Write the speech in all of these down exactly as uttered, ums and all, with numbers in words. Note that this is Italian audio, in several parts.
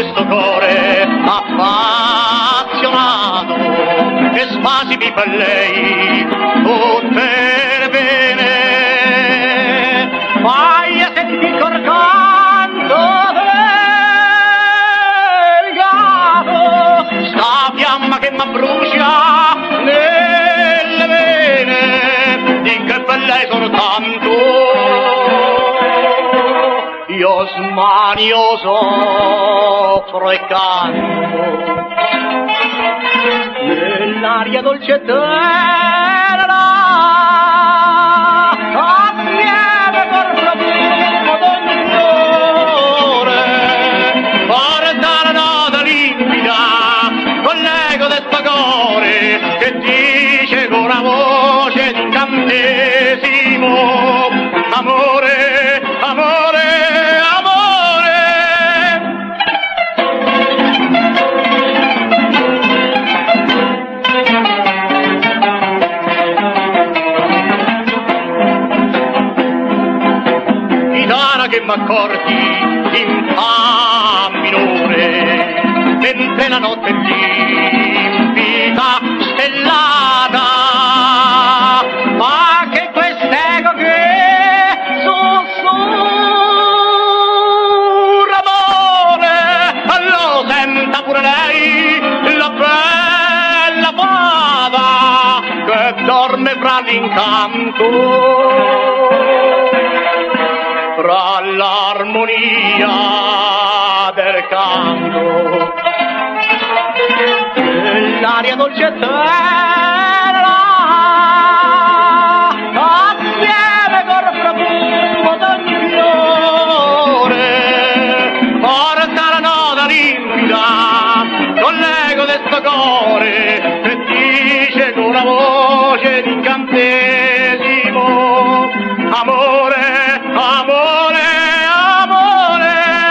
questo cuore appassionato e spasimi per lei tutte le pene. Vai a sentire col canto del gatto, sta fiamma che m'abbrucia nelle vene, di che per lei sono tanto io smanio soffro e canto nell'aria dolce terra, assieme col profumo d'ogni fiore, porta la nota limpida con l'eco del tuo cuore che dice con una voce d'incantesimo: amore, amore, che m'accorgi in fa minore, mentre la notte è limpida, stellata, ma che quest'eco che sussurra amore, lo senta pure lei, la bella fata che dorme fra l'incanto, fra l'armonia del canto, l'aria dolce terra, assieme col profumo d'ogni fiore, porta la nota limpida con l'eco del sto cuore che dice con una voce d'incantesimo: amore, amore, amore.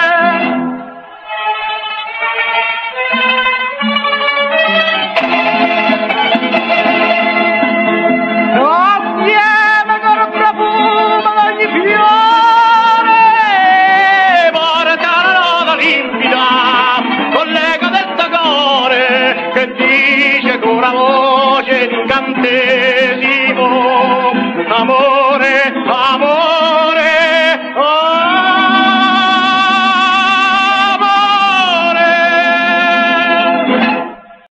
Assieme col profumo d'ogni fiore, porta la nota limpida con l'eco del tuo cuore che dice con una voce d'incantesimo: